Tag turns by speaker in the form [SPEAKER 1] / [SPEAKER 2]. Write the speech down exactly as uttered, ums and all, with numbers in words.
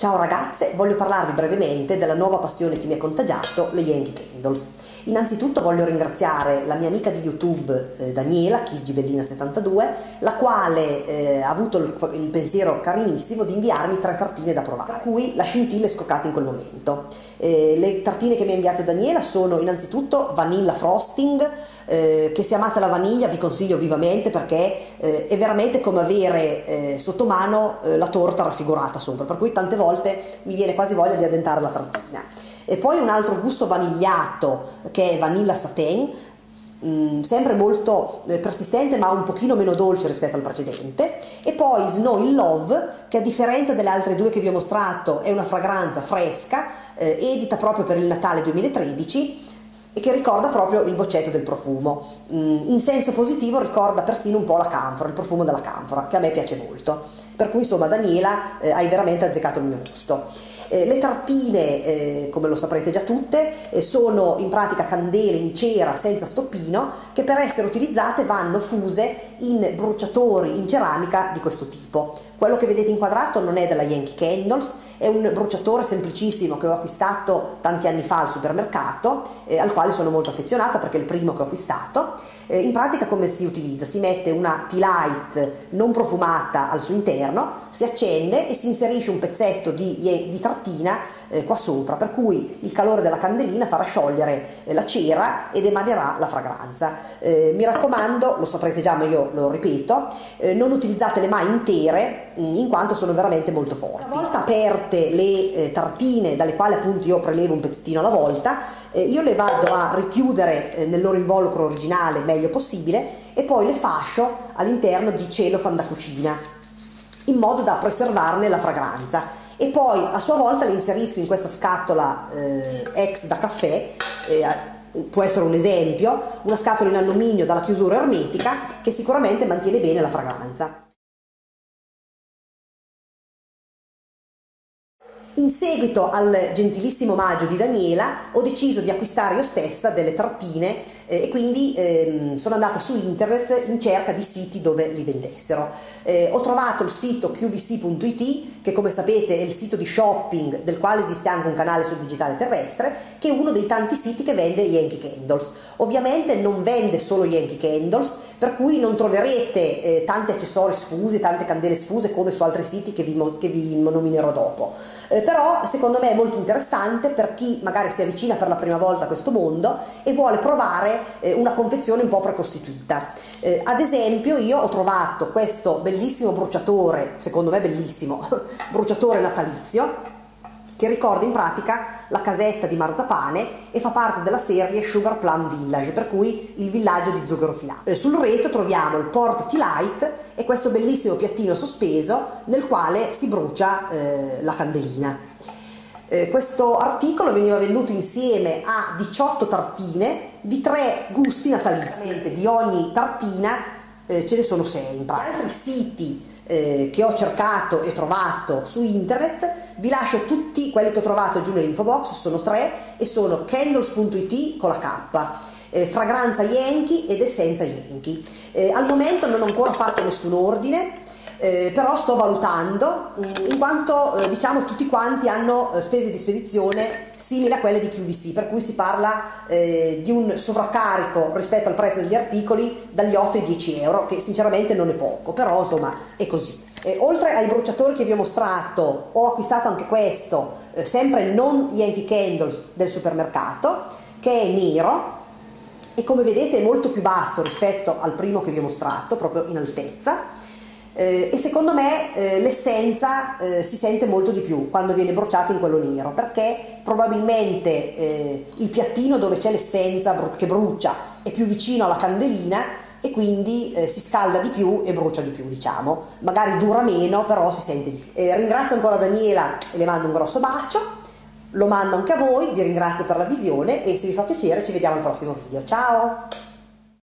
[SPEAKER 1] Ciao ragazze, voglio parlarvi brevemente della nuova passione che mi ha contagiato, le Yankee Candles. Innanzitutto voglio ringraziare la mia amica di YouTube eh, Daniela, kissgibellina settantadue, la quale eh, ha avuto il, il pensiero carinissimo di inviarmi tre tartine da provare, per cui la scintilla è scoccata in quel momento. Eh, le tartine che mi ha inviato Daniela sono innanzitutto vanilla frosting, eh, che se amate la vaniglia vi consiglio vivamente perché eh, è veramente come avere eh, sotto mano eh, la torta raffigurata sopra, per cui tante volte mi viene quasi voglia di addentare la tartina. E poi un altro gusto vanigliato che è vanilla satin, mh, sempre molto eh, persistente ma un pochino meno dolce rispetto al precedente. E poi Snow in Love, che a differenza delle altre due che vi ho mostrato è una fragranza fresca, eh, edita proprio per il Natale duemilatredici e che ricorda proprio il boccetto del profumo. Mm, in senso positivo ricorda persino un po' la canfora, il profumo della canfora, che a me piace molto. Per cui insomma Daniela, eh, hai veramente azzeccato il mio gusto. Eh, le tartine, eh, come lo saprete già tutte, eh, sono in pratica candele in cera senza stoppino che per essere utilizzate vanno fuse in bruciatori in ceramica di questo tipo. Quello che vedete inquadrato non è della Yankee Candles, è un bruciatore semplicissimo che ho acquistato tanti anni fa al supermercato, eh, al quale sono molto affezionata perché è il primo che ho acquistato. Eh, in pratica come si utilizza? Si mette una tea light non profumata al suo interno, si accende e si inserisce un pezzetto di, di tartina eh, qua sopra, per cui il calore della candelina farà sciogliere eh, la cera ed emanerà la fragranza. Eh, mi raccomando, lo saprete già ma io lo ripeto, eh, non utilizzatele mai intere mh, in quanto sono veramente molto forti. Una volta aperte le eh, tartine, dalle quali appunto io prelevo un pezzettino alla volta, eh, io le vado a richiudere eh, nel loro involucro originale meglio possibile e poi le fascio all'interno di cellophane da cucina in modo da preservarne la fragranza. E poi a sua volta le inserisco in questa scatola eh, ex da caffè, eh, può essere un esempio, una scatola in alluminio dalla chiusura ermetica che sicuramente mantiene bene la fragranza. In seguito al gentilissimo omaggio di Daniela ho deciso di acquistare io stessa delle tartine eh, e quindi eh, sono andata su internet in cerca di siti dove li vendessero. Eh, ho trovato il sito Q V C punto I T, che come sapete è il sito di shopping del quale esiste anche un canale sul digitale terrestre, che è uno dei tanti siti che vende Yankee Candles. Ovviamente non vende solo Yankee Candles, per cui non troverete eh, tanti accessori sfusi, tante candele sfuse come su altri siti che vi, che vi nominerò dopo. Eh, però secondo me è molto interessante per chi magari si avvicina per la prima volta a questo mondo e vuole provare eh, una confezione un po' precostituita. Eh, ad esempio io ho trovato questo bellissimo bruciatore, secondo me bellissimo, bruciatore natalizio, che ricorda in pratica la casetta di marzapane e fa parte della serie Sugar Plum Village, per cui il villaggio di zucchero filato. Eh, sul retro troviamo il Port Tea Light e questo bellissimo piattino sospeso nel quale si brucia eh, la candelina. Eh, questo articolo veniva venduto insieme a diciotto tartine di tre gusti natalizi. Di ogni tartina eh, ce ne sono sei in pratica. Altri siti eh, che ho cercato e trovato su internet vi lascio tutti quelli che ho trovato giù nell'info box, sono tre e sono candles punto I T con la K, eh, fragranza Yankee ed essenza Yankee. Eh, al momento non ho ancora fatto nessun ordine, eh, però sto valutando in quanto eh, diciamo tutti quanti hanno eh, spese di spedizione simili a quelle di Q V C, per cui si parla eh, di un sovraccarico rispetto al prezzo degli articoli dagli otto ai dieci euro, che sinceramente non è poco, però insomma è così. Eh, oltre ai bruciatori che vi ho mostrato ho acquistato anche questo, eh, sempre non Yankee Candles del supermercato, che è nero e come vedete è molto più basso rispetto al primo che vi ho mostrato, proprio in altezza, eh, e secondo me eh, l'essenza eh, si sente molto di più quando viene bruciata in quello nero, perché probabilmente eh, il piattino dove c'è l'essenza che brucia è più vicino alla candelina e quindi eh, si scalda di più e brucia di più, diciamo, magari dura meno però si sente di più. Eh, ringrazio ancora Daniela e le mando un grosso bacio, lo mando anche a voi, vi ringrazio per la visione e se vi fa piacere ci vediamo al prossimo video, ciao!